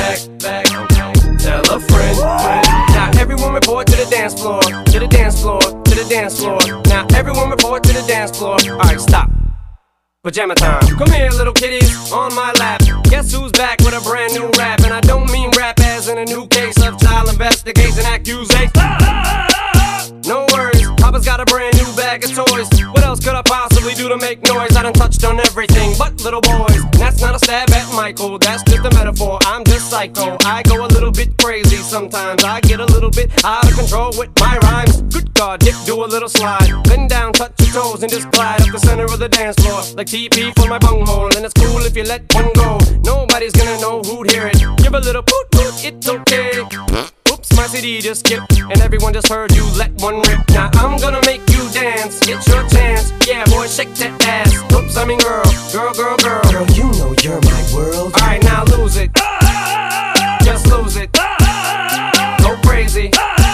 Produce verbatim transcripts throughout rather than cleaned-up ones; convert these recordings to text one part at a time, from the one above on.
back, back. Tell a friend, friend. Now everyone report to the dance floor, to the dance floor, to the dance floor. Now everyone report to the dance floor. Alright, stop. Pajama time. Come here, little kitties, on my lap. Guess who's back with a brand new rap? And I don't mean rap as in a new case of child investigation accusation. No worries, Papa's got a brand new bag of toys. What else could I possibly do to make noise? I done touched on everything but little boys. And that's not a stab at Michael, that's just a metaphor. I'm just psycho, I go a little bit crazy sometimes. I get a little bit out of control with my rhymes. Good God, Dick, do a little slide. Bend down, touch your toes, and just glide up the center of the dance floor like T P for my bunghole. And it's cool if you let one go. Nobody's gonna know who'd hear it. Give a little poot poot, it's okay. Oops, my C D just skipped, and everyone just heard you let one rip. Now I'm gonna make you dance, it's your chance. Yeah, boy, shake that ass. Oops, I mean girl, girl, girl, girl. Girl, you know you're my world. Alright, now lose it. Just lose it. Go crazy.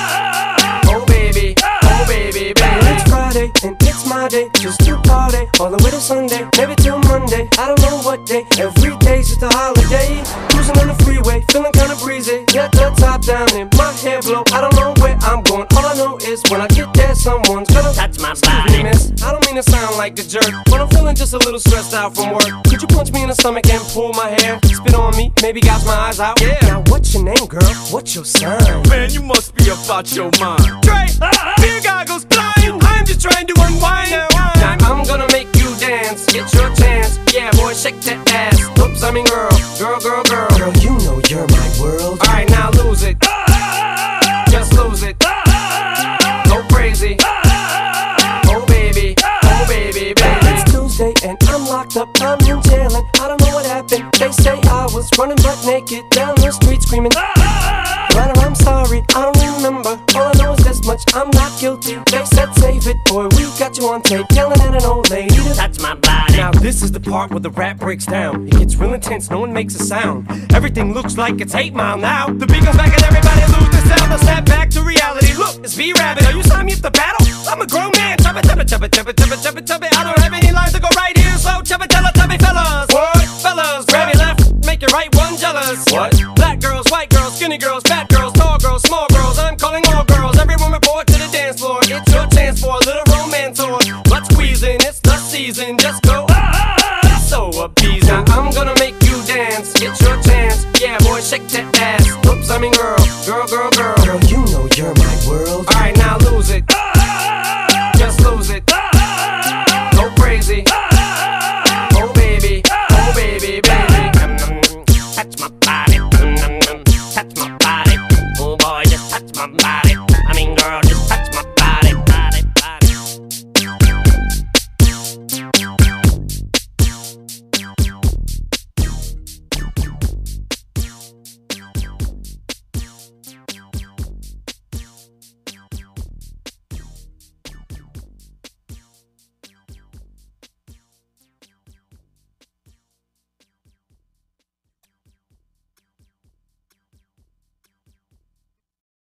Oh baby, oh baby, baby. It's Friday and it's my day, just to party all the way to Sunday, maybe till Monday. I don't know what day. Every day's just a holiday. Cruising on the freeway, feeling kinda breezy. Got the top down and my hair blow. I don't know where I'm going. All I know is when I get there, someone's gonna touch my Excuse body. me, miss, I don't mean to sound like a jerk, but I'm feeling just a little stressed out from work. Could you punch me in the stomach and pull my hair? Spit on me, maybe gouge my eyes out. Yeah. Now what's your name, girl? What's your sign? Man, you must be about your mind. Dre, beer goggles flying. I'm just trying to unwind. Now I'm gonna make you dance, it's your chance. Yeah, boy, shake that ass. Oops, I mean girl, girl, girl, girl. Girl, you know you're my world. Alright, now lose it. Just lose it. Go crazy. Oh baby, oh baby, baby. It's Tuesday and I'm locked up, I'm in jail and I don't know what happened. They say I was running butt naked down the street screaming. But I'm sorry, I don't remember. All I know is this much, I'm not guilty. They said save it, boy, we got you on tape yelling at an old lady to Touch my body. Now this is the part where the rap breaks down. It gets real intense, no one makes a sound. Everything looks like it's eight mile now. The beat comes back and everybody loses sound. I snap back to reality. Look, it's B-Rabbit. Are you signing me up to battle? I'm a grown man. Chubba, chubba, chubba, chubba, chubba, chubba, chubba. I don't have any lines to go right here, so chubba, chubba, chubby fellas. What? Fellas, grab your left, make your right one jealous. What? Black girls, white girls, skinny girls, fat girls, tall girls, small girls. I'm calling all girls. Everyone report to the dance floor. It's your chance for a little romance or blood squeezing. It's the season. Just go. Ah, so appeasing. Now I'm gonna make you dance. It's your chance. Yeah, boy, shake that ass. Oops, I mean girl, girl, girl, girl. Girl, you know you're my world. Alright, now lose it. Just lose it. Go crazy. Oh baby, oh baby, baby. Touch my